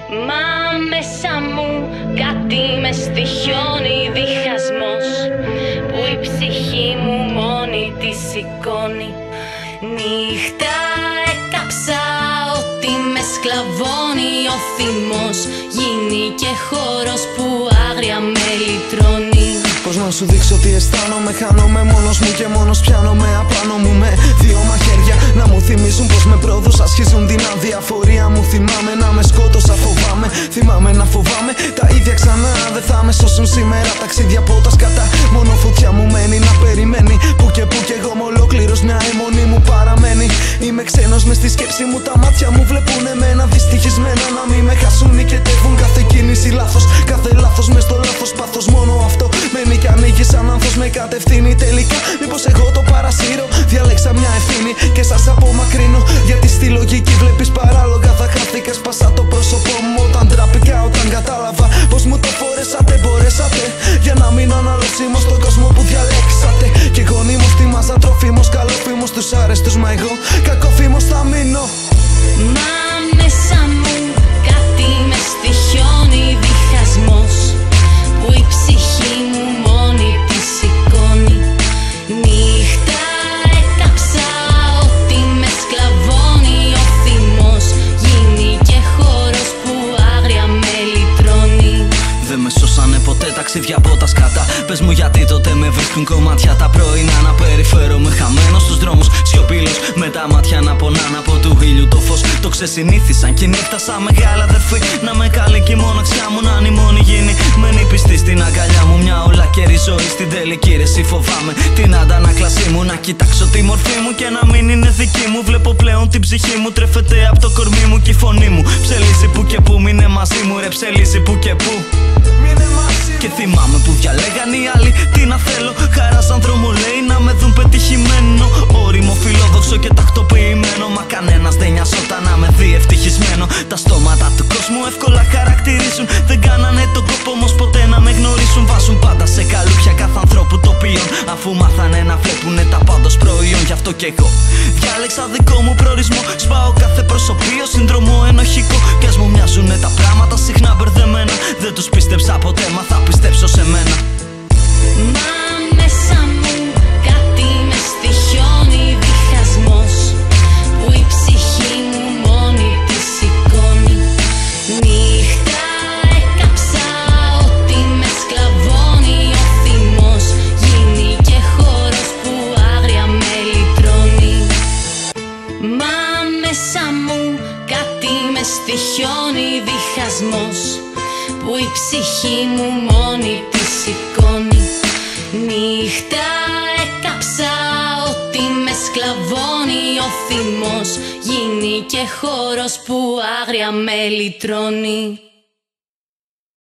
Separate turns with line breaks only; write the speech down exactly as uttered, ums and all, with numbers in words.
Μα μέσα μου κάτι με στοιχιώνει, διχασμός που η ψυχή μου μόνη τη σηκώνει. Νύχτα έκαψα ότι με σκλαβώνει, ο θυμός γίνει και χώρος που άγρια με λυτρώνει.
Πώς να σου δείξω τι αισθάνομαι, χάνομαι μόνος μου και μόνος πιάνομαι απάνω μου με δύο μαχαίρια να μου θυμίζουν πως με πρόδους ασχίζουν την αδιαφορία μου. Θυμάμαι να με σκότωσα, φοβάμαι, θυμάμαι να φοβάμαι τα ίδια ξανά. Δεν θα με σώσουν σήμερα ταξίδια από τα σκατά. Μόνο φωτιά μου μένει να περιμένει που και που κι εγώ είμαι ολόκληρος, μια αιμονή μου παραμένει. Είμαι ξένος μες στη σκέψη μου, τα μάτια μου βλέπουν εμένα δυστυχισμένα. Να μην με χάσουν νικετεύουν κάθε κίνηση λάθος, κάθε λάθος μες στο λάθος πάθος. Μόνο αυτό μένει κι ανοίγει σαν άνθος, με κατευθύνει τελικά. Μήπως εγώ το παρασύρω, διάλεξα μια ευθύνη και σας απομακρύνω. Γιατί στη λογική βλέπεις παράλογα, θα χάθηκα, σπάσα το πρόσωπό μου όταν τράπηκα. Όταν κατάλαβα πως μου το φορέσατε, μπορέσατε για να μείνω αναλώσιμος στον κόσμο που διαλέξατε. Κι εγώ νήμος στη μάζα, τροφίμος, καλόφιμος στους άρεστους, μα εγώ κακόφιμος θα μείνω.
Μα μέσα μου κάτι με στοιχιώνει, διχασμός που η ψυχή μου μόνη τη σηκώνει. Νύχτα έκαψα ότι με σκλαβώνει, ο θυμός γίνει και χώρος που άγρια με λυτρώνει.
Δεν με σώσανε ποτέ ταξίδια από τα σκατά. Πες μου γιατί τότε με βρίσκουν κομμάτια τα πρωινά να περιφέρομαι χαμένος στους δρόμους, σιωπηλός με τα μάτια να πονάνε από του ήλιου το φως. Το ξεσυνήθισαν και νύχτα σαν μεγάλα αδερφή να με καλεί και η μοναξιά μου να είναι η μόνη γίνει. Μένει πιστή στην αγκαλιά μου μια ολάκερη ζωή, στην τελική ρεση φοβάμαι την αντανάκλασή μου. Να κοιτάξω τη μορφή μου και να μην είναι δική μου. Βλέπω πλέον την ψυχή μου τρέφεται από το κορμί μου και η φωνή μου ψελίζει που και που. Μείνε μαζί μου ρε, ψελίζει που και που. Και θυμάμαι που διαλέγαν οι άλλοι τι να θέλω. Χαρά σαν δρόμο λέει να με δουν πετυχημένο, όριμο, φιλόδοξο και τακτοποιημένο. Μα κανένας δεν νοιαζόταν να με δει ευτυχισμένο. Τα στόματα του κόσμου εύκολα χαρακτηρίζουν. Δεν κάνανε τον κόπο όμως ποτέ να με γνωρίσουν. Βάζουν πάντα σε καλούπια κάθε ανθρώπου τοπίων, αφού μάθανε να βλέπουνε τα πάντως προϊόν. Γι' αυτό κι εγώ διάλεξα δικό μου προορισμό. Σπάω κάθε προσωπείο, σύνδρομο ενοχικό. Κι ας μου μοιάζουνε τα πράγματα συχνά μπερδεμένα, δεν τους πίστεψα ποτέ, μα θα πιστέψω σε μένα.
Μα μέσα μου κάτι με στοιχιώνει, διχασμός που η ψυχή μου μόνη τη σηκώνει. Νύχτα έκαψα ότι με σκλαβώνει, ο θυμός γίνει και χώρος που άγρια με λυτρώνει. Μα μέσα μου κάτι με στοιχιώνει, διχασμός που η ψυχή μου μόνη τη σηκώνει. Νύχτα έκαψα ότι με σκλαβώνει, ο θυμός γίνει και χώρος που άγρια με λυτρώνει.